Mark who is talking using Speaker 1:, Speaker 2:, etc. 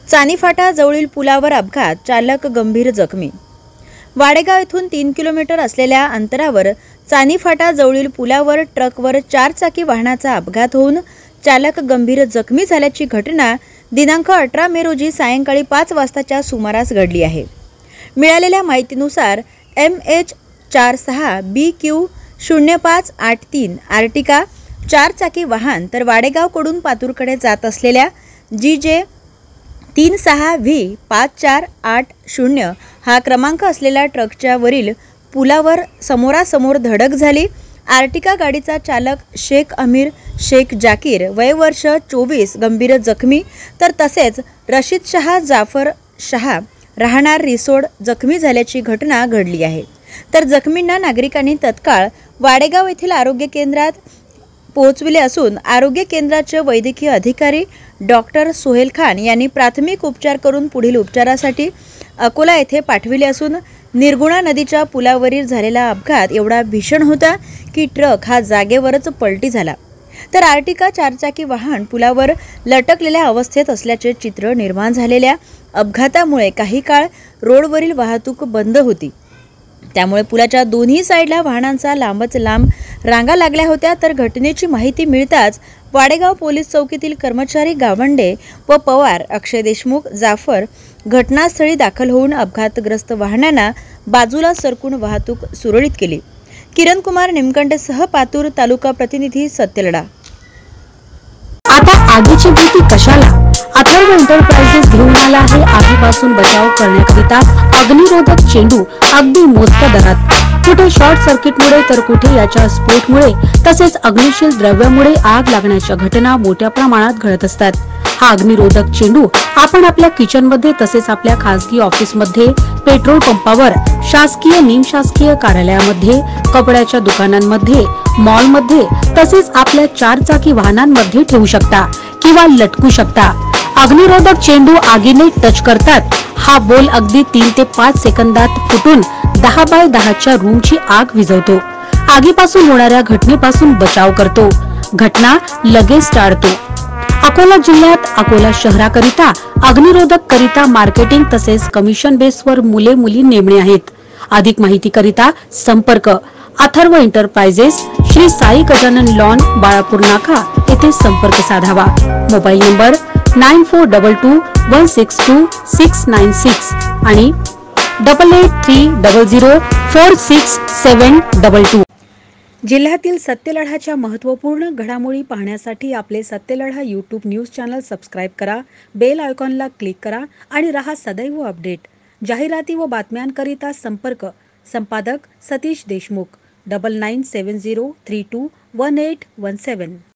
Speaker 1: चानीफाटा जवळील पुलावर अपघात, चालक गंभीर जखमी। वाडेगाव येथून 3 किलोमीटर असलेल्या अंतरावर चानीफाटा जवळील पुलावर ट्रकवर 4 चाकी वाहनाचा अपघात होऊन चालक गंभीर जखमी झाल्याची घटना दिनांक 18 मे रोजी सायंकाळी 5 वाजताच्या सुमारास घडली आहे। मिळालेल्या माहितीनुसार MH46 BQ 0583 आर्टिका 4 चाकी वाहन तर वाडेगावकडून पातूरकडे जात असलेल्या GJ 36V 5480 हा क्रमांक असलेल्या ट्रकच्या वरील पुलावर समोरासमोर धडक झाली। आर्टिका गाडीचा चालक शेख अमीर शेख जाकीर वय वर्ष 24 गंभीर जखमी तर तसेच रशीद शाह जाफर शाह राहणार रिसोड जखमी झाल्याची घटना घडली आहे। तर जखमींना नागरिकांनी तत्काळ वाडेगाव येथील आरोग्य केंद्रात पोहोचविले असून आरोग्य केंद्राचे वैद्यकीय अधिकारी डॉक्टर सोहेल खान यांनी प्राथमिक उपचार करून पुढील उपचारासाठी अकोला येथे पाठविले असून निर्गुणा नदीच्या पुलावरील झालेला अपघात एवढा भीषण होता की ट्रक हा जागेवरच पलटी झाला तर आर्टिका 4 चाकी वाहन पुलावर लटकलेल्या अवस्थेत असल्याचे चित्र निर्माण झालेल्या अपघातामुळे काही काळ रोडवरील वाहतूक बंद होती। त्यामुळे पुलाच्या दोन्ही साइडला वाहनांचा लांबच लांब रांगा लागल्या होत्या। तर घटनेची माहिती मिळताच वाडेगाव पोलीस चौकीतील कर्मचारी गावंडे व पवार अक्षय देशमुख जाफर घटनास्थळी दाखल होऊन अपघातग्रस्त वाहनांना बाजूला सरकून वाहतूक सुरळीत केली। किरण कुमार निमकंडेसह पातूर तालुका प्रतिनिधी सत्यलढा।
Speaker 2: आता आगीची भीती कशाला? अथर्व एंटरप्राइजेस घेऊन आला आहे आगीपासून बचाव करण्याकरिता अग्निरोधक चेंडू अगदी मोजक्या दरात। कुठे शॉर्ट सर्किटमुळे तर कुठे याच्या स्फोटमुळे तसेच अग्निशील द्रव्यामुळे आग लागण्याच्या घटना मोठ्या प्रमाणात घडत असतात। हा अग्निरोधक चेंडू आपण आपल्या किचन मध्ये तसेच आपल्या खासगी ऑफिस मध्ये, पेट्रोल पंपावर, शासकीय निमशासकीय कार्यालयामध्ये, कपड्याच्या दुकानांमध्ये, मॉल मध्ये तसेच आपल्या 4 चाकी वाहनांमध्ये ठेवू शकता किंवा लटकू शकता। अग्निरोधक चेंडू आगीने टच करतात हा बोल अगदी 3 ते 5 सेकंदात फुटून 10 बाय 10 च्या रूमची आग विझवतो। आगीपासून होणाऱ्या घटनेपासून बचाव करतो, घटना लगेच टाळतो। अकोला जिल्ह्यात अकोला शहराकरिता अग्निरोधक करिता मार्केटिंग तसेच कमिशन बेसवर मुले मुली नेमणे आहेत। अधिक माहिती करिता संपर्क अथर्व एंटरप्राइजेस, श्री साई गजानन लॉन, बाळापूर नाका येथे संपर्क साधावा। मोबाईल नंबर 9422162696 आणि 8830046722।
Speaker 1: जिल्ह्यातील सत्यलढाच्या महत्त्वपूर्ण घडामोडी पाहण्यासाठी आपले Satyaladha YouTube news channel subscribe करा, बेल आयकॉनला क्लिक करा आणि रहा सदैव अपडेट। जाहिराती व बातम्यांकरिता संपर्क संपादक सतीश देशमुख 9970321817।